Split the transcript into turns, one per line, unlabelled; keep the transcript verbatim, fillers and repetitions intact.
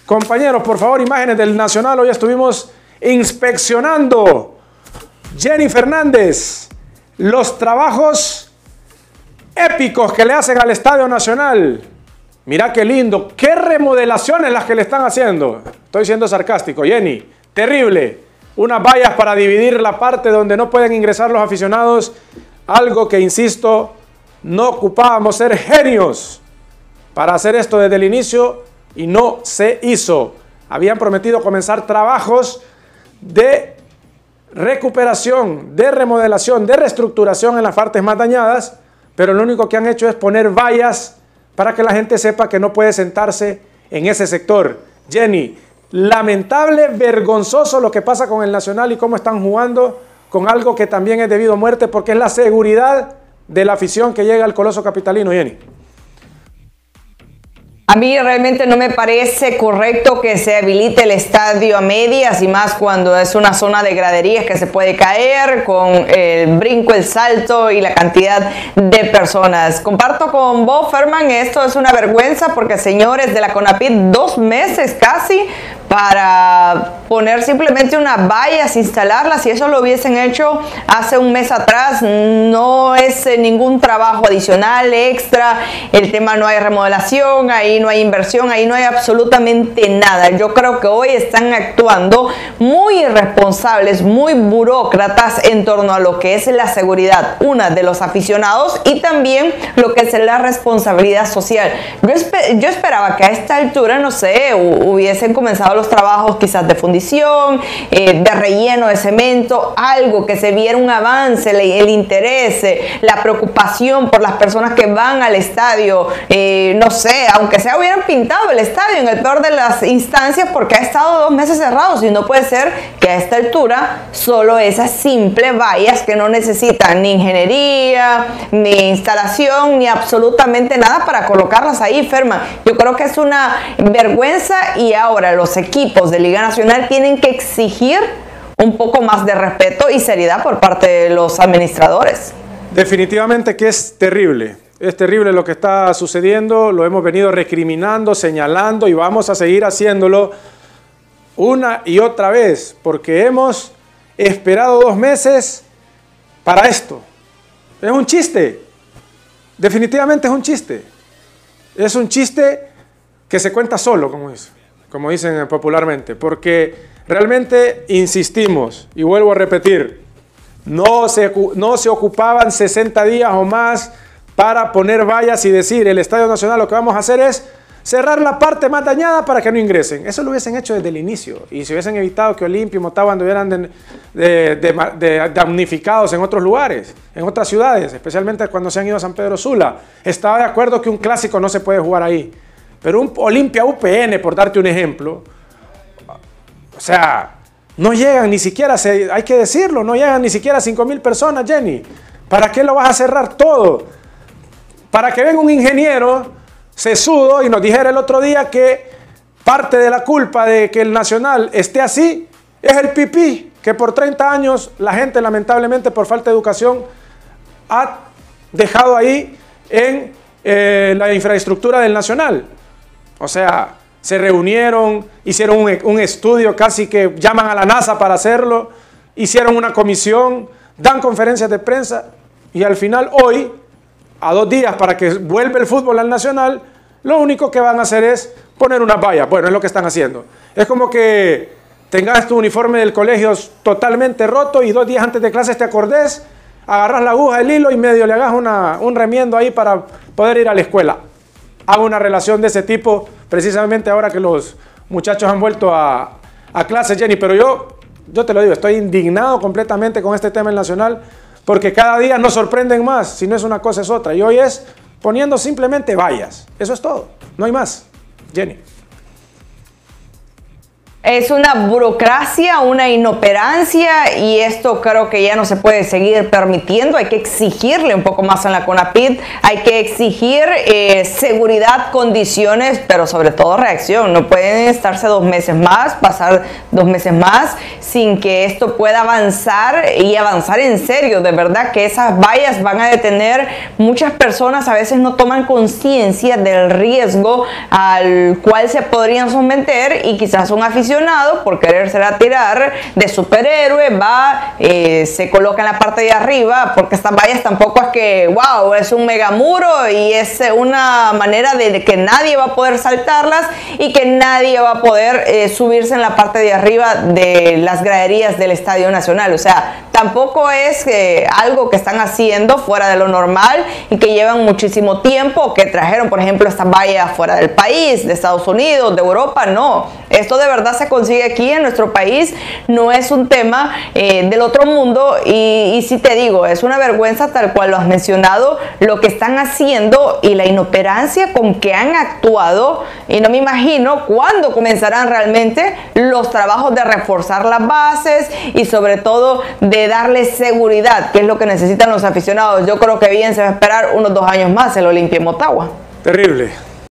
Compañeros, por favor, imágenes del Nacional. Hoy estuvimos inspeccionando, Jenny Fernández, los trabajos épicos que le hacen al Estadio Nacional. Mira qué lindo, qué remodelaciones las que le están haciendo. Estoy siendo sarcástico, Jenny. Terrible. Unas vallas para dividir la parte donde no pueden ingresar los aficionados. Algo que, insisto, no ocupábamos ser genios para hacer esto desde el inicio y no se hizo. Habían prometido comenzar trabajos de recuperación, de remodelación, de reestructuración en las partes más dañadas, pero lo único que han hecho es poner vallas para que la gente sepa que no puede sentarse en ese sector. Jenny, lamentable, vergonzoso lo que pasa con el Nacional y cómo están jugando con algo que también es debido a muerte, porque es la seguridad de la afición que llega al Coloso Capitalino, Jenny.
A mí realmente no me parece correcto que se habilite el estadio a medias y más cuando es una zona de graderías que se puede caer con el brinco, el salto y la cantidad de personas. Comparto con vos, Ferman, esto es una vergüenza porque, señores de la CONAPID, dos meses casi para poner simplemente unas vallas, instalarlas. Si eso lo hubiesen hecho hace un mes atrás, no es ningún trabajo adicional, extra. El tema, no hay remodelación, ahí no hay inversión, ahí no hay absolutamente nada. Yo creo que hoy están actuando muy irresponsables, muy burócratas en torno a lo que es la seguridad, una de los aficionados y también lo que es la responsabilidad social. Yo, esper yo esperaba que a esta altura, no sé, hubiesen comenzado los trabajos quizás de fundición, eh, de relleno de cemento, algo que se viera un avance, el, el interés, eh, la preocupación por las personas que van al estadio, eh, no sé, aunque sea hubieran pintado el estadio en el peor de las instancias, porque ha estado dos meses cerrados y no puede ser que a esta altura solo esas simples vallas que no necesitan ni ingeniería, ni instalación, ni absolutamente nada para colocarlas ahí, Ferma. Yo creo que es una vergüenza y ahora los equipos de Liga Nacional tienen que exigir un poco más de respeto y seriedad por parte de los administradores.
Definitivamente que es terrible. Es terrible lo que está sucediendo, lo hemos venido recriminando, señalando y vamos a seguir haciéndolo una y otra vez, porque hemos esperado dos meses para esto. Es un chiste, definitivamente es un chiste. Es un chiste que se cuenta solo, como dicen, como dicen popularmente, porque realmente insistimos, y vuelvo a repetir, no se, no se ocupaban sesenta días o más para poner vallas y decir, el Estadio Nacional lo que vamos a hacer es cerrar la parte más dañada para que no ingresen. Eso lo hubiesen hecho desde el inicio y se hubiesen evitado que Olimpia y Motagua anduvieran de, de, de, de damnificados en otros lugares, en otras ciudades, especialmente cuando se han ido a San Pedro Sula. Estaba de acuerdo que un clásico no se puede jugar ahí, pero un Olimpia U P N, por darte un ejemplo, o sea, no llegan ni siquiera, se, hay que decirlo, no llegan ni siquiera cinco mil personas, Jenny. ¿Para qué lo vas a cerrar todo? Para que venga un ingeniero sesudo y nos dijera el otro día que parte de la culpa de que el Nacional esté así es el pipí, que por treinta años la gente, lamentablemente por falta de educación, ha dejado ahí en eh, la infraestructura del Nacional. O sea, se reunieron, hicieron un, un estudio, casi que llaman a la NASA para hacerlo, hicieron una comisión, dan conferencias de prensa y al final hoy, a dos días para que vuelva el fútbol al Nacional, lo único que van a hacer es poner unas vallas. Bueno, es lo que están haciendo. Es como que tengas tu uniforme del colegio totalmente roto y dos días antes de clases te acordes, agarras la aguja, el hilo y medio le hagas una, un remiendo ahí para poder ir a la escuela. Hago una relación de ese tipo precisamente ahora que los muchachos han vuelto a, a clases, Jenny. Pero yo, yo te lo digo, estoy indignado completamente con este tema del Nacional, porque cada día nos sorprenden más, si no es una cosa es otra. Y hoy es poniendo simplemente vallas. Eso es todo, no hay más. Jenny.
Es una burocracia, una inoperancia, y esto creo que ya no se puede seguir permitiendo. Hay que exigirle un poco más a la CONAPID, hay que exigir eh, seguridad, condiciones, pero sobre todo reacción. No pueden estarse dos meses más, pasar dos meses más sin que esto pueda avanzar y avanzar en serio. De verdad que esas vallas van a detener muchas personas. A veces no toman conciencia del riesgo al cual se podrían someter, y quizás un aficionado por quererse tirar de superhéroe va, eh, se coloca en la parte de arriba, porque estas vallas tampoco es que wow, es un mega muro y es una manera de que nadie va a poder saltarlas y que nadie va a poder eh, subirse en la parte de arriba de las graderías del Estadio Nacional. O sea, tampoco es eh, algo que están haciendo fuera de lo normal y que llevan muchísimo tiempo, que trajeron por ejemplo estas vallas fuera del país, de Estados Unidos, de Europa. No, esto de verdad se consigue aquí en nuestro país, no es un tema eh, del otro mundo, y, y si te digo, es una vergüenza, tal cual lo has mencionado, lo que están haciendo y la inoperancia con que han actuado, y no me imagino cuándo comenzarán realmente los trabajos de reforzar las bases y sobre todo de darle seguridad, que es lo que necesitan los aficionados. Yo creo que bien se va a esperar unos dos años más el Olimpia en Motagua.
Terrible.